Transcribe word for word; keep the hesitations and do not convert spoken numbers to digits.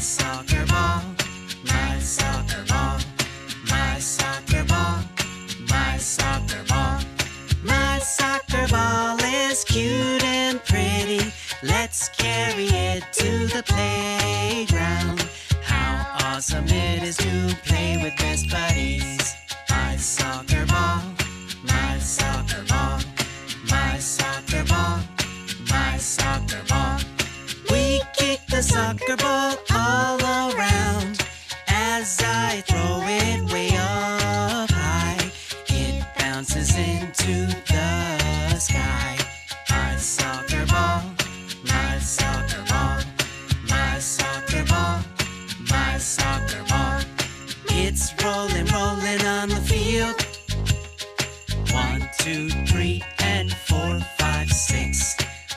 soccer ball, my soccer ball, my soccer ball, my soccer ball. My soccer ball is cute and pretty. Let's carry it to the playground. How awesome it is to play with best buddies. My soccer ball, my soccer ball, my soccer ball, my soccer ball. We kick the soccer ball all around. As I throw it way up high, it bounces into the sky. My soccer ball, my soccer ball, my soccer ball, my soccer ball. It's rolling